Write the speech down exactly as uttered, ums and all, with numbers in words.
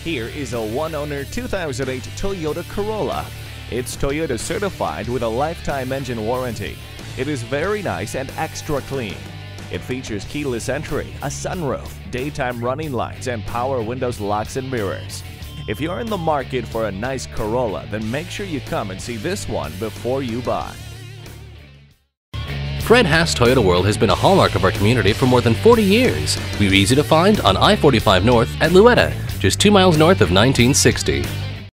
Here is a one-owner two thousand eight Toyota Corolla. It's Toyota certified with a lifetime engine warranty. It is very nice and extra clean. It features keyless entry, a sunroof, daytime running lights, and power windows, locks, and mirrors. If you're in the market for a nice Corolla, then make sure you come and see this one before you buy. Fred Haas Toyota World has been a hallmark of our community for more than forty years. We're easy to find on I forty-five North at Louetta, just two miles north of nineteen sixty.